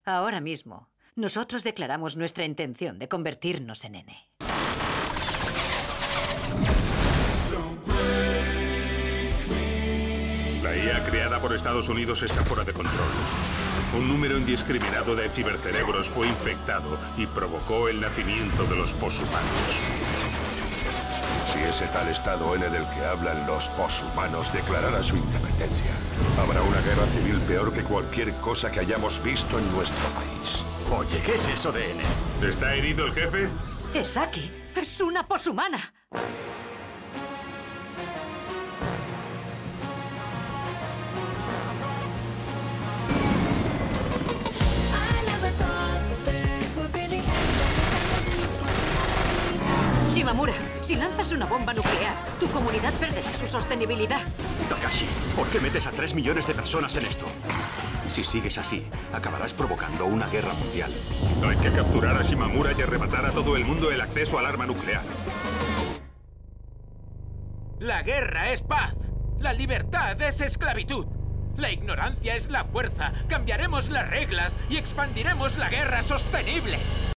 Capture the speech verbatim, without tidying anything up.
Ahora mismo, nosotros declaramos nuestra intención de convertirnos en N. La I A creada por Estados Unidos está fuera de control. Un número indiscriminado de cibercerebros fue infectado y provocó el nacimiento de los poshumanos. Si ese tal estado N del que hablan los poshumanos declarara su independencia, habrá una guerra civil peor que cualquier cosa que hayamos visto en nuestro país. Oye, ¿qué es eso de N? ¿Está herido el jefe? Es Aki. Es una poshumana. Shimamura, si lanzas una bomba nuclear, tu comunidad perderá su sostenibilidad. Takashi, ¿por qué metes a tres millones de personas en esto? Si sigues así, acabarás provocando una guerra mundial. Hay que capturar a Shimamura y arrebatar a todo el mundo el acceso al arma nuclear. La guerra es paz. La libertad es esclavitud. La ignorancia es la fuerza. Cambiaremos las reglas y expandiremos la guerra sostenible.